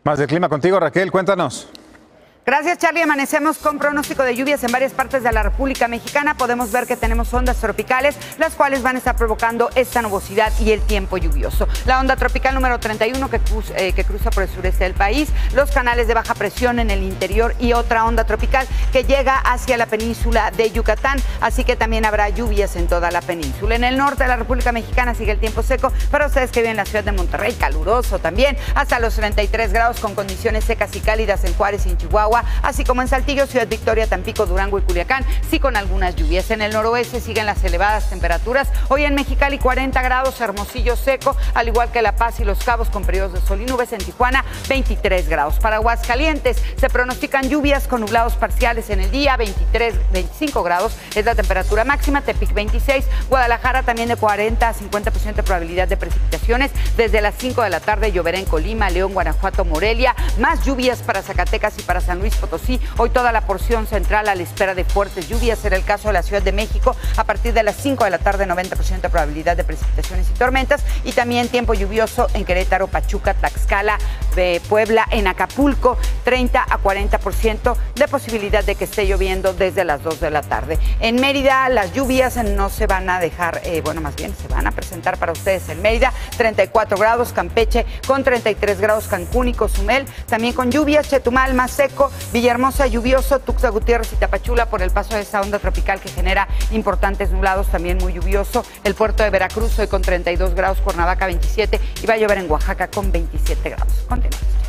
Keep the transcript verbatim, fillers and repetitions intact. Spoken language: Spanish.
Más del clima contigo, Raquel, cuéntanos. Gracias, Charlie. Amanecemos con pronóstico de lluvias en varias partes de la República Mexicana. Podemos ver que tenemos ondas tropicales, las cuales van a estar provocando esta nubosidad y el tiempo lluvioso. La onda tropical número treinta y uno que, cruza, eh, que cruza por el sureste del país, los canales de baja presión en el interior y otra onda tropical que llega hacia la península de Yucatán, así que también habrá lluvias en toda la península. En el norte de la República Mexicana sigue el tiempo seco, para ustedes que viven en la ciudad de Monterrey, caluroso también, hasta los treinta y tres grados con condiciones secas y cálidas en Juárez y en Chihuahua, así como en Saltillo, Ciudad Victoria, Tampico, Durango y Culiacán, sí con algunas lluvias. En el noroeste siguen las elevadas temperaturas. Hoy en Mexicali cuarenta grados, Hermosillo seco, al igual que La Paz y Los Cabos con periodos de sol y nubes. En Tijuana veintitrés grados. Para Aguascalientes se pronostican lluvias con nublados parciales en el día, veintitrés, veinticinco grados es la temperatura máxima. Tepic veintiséis, Guadalajara también de cuarenta a cincuenta por ciento de probabilidad de precipitaciones. Desde las cinco de la tarde lloverá en Colima, León, Guanajuato, Morelia. Más lluvias para Zacatecas y para San Luis Potosí. Hoy toda la porción central a la espera de fuertes lluvias. Será el caso de la Ciudad de México a partir de las cinco de la tarde, noventa por ciento de probabilidad de precipitaciones y tormentas. Y también tiempo lluvioso en Querétaro, Pachuca, Tlaxcala, eh, Puebla, en Acapulco, treinta a cuarenta por ciento de posibilidad de que esté lloviendo desde las dos de la tarde. En Mérida las lluvias no se van a dejar, eh, bueno, más bien se van a presentar para ustedes en Mérida, treinta y cuatro grados, Campeche con treinta y tres grados, Cancún y Cozumel también con lluvias, Chetumal más seco, Villahermosa lluvioso, Tuxtla Gutiérrez y Tapachula por el paso de esa onda tropical que genera importantes nublados, también muy lluvioso. El puerto de Veracruz hoy con treinta y dos grados, Cuernavaca veintisiete y va a llover en Oaxaca con veintisiete grados. Continuamos.